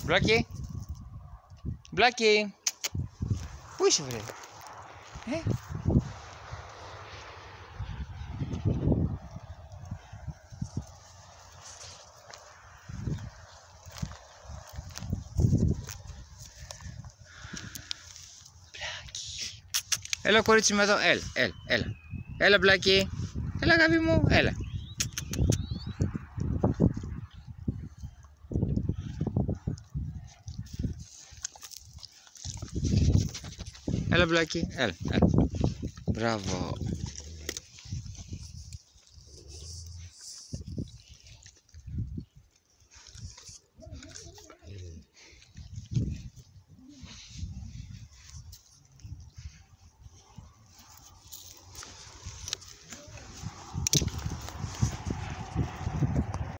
Μπλάκι. Μπλάκι. Πού είσαι βρε? Μπλάκι. Έλα κορίτσι μου εδώ. Έλα. Έλα Μπλάκι. Έλα αγάπη μου. Έλα. Έλα Μπλάκι. Έλα. Μπράβο.